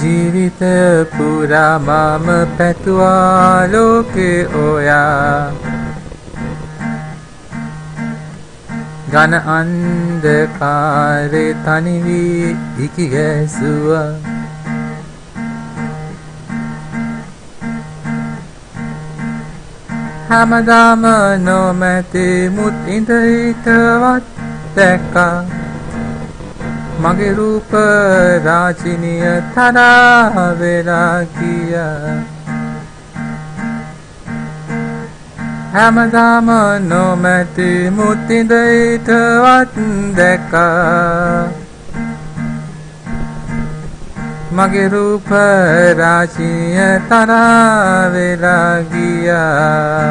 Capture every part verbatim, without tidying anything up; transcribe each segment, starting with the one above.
ජීවිතය පුරා මම පැතුවා ලෝකේ ඔයා ඝන අන්ධකාරේ තනි වී ඉකි ගැසුවා හැමදාම නොමැති මුත් ඉඳ හිටවත් දැක්කා මගේ රූප රාජිනිය තරහා වෙලා ගියා හැමදාම නොමැති මුත් ඉඳ හිටවත් දැක්කා මගේ රූප රාජිනිය තරහා වෙලා ගියා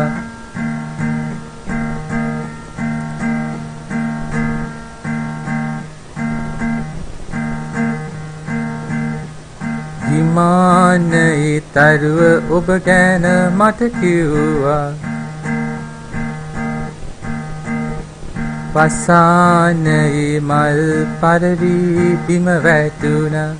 විමානයේ තරුව ඔබ ගැන මට කිව්වා පස්සානයේ මල් පරවි බිම වැටුණා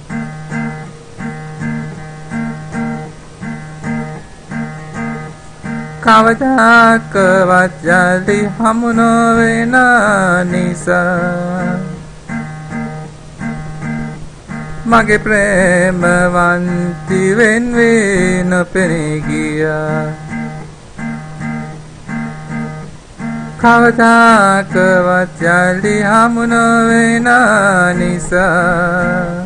කවදාකවත් යලි හමු නොවෙන නිසා මගේ ප්‍රේමවන්ති වෙන් වී නොපෙනී ගියා කවදාකවත් යලි හමු නොවෙන නිසා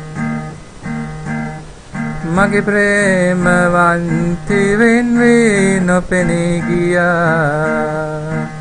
මගේ ප්‍රේමවන්ති වෙන් වී නොපෙනී ගියා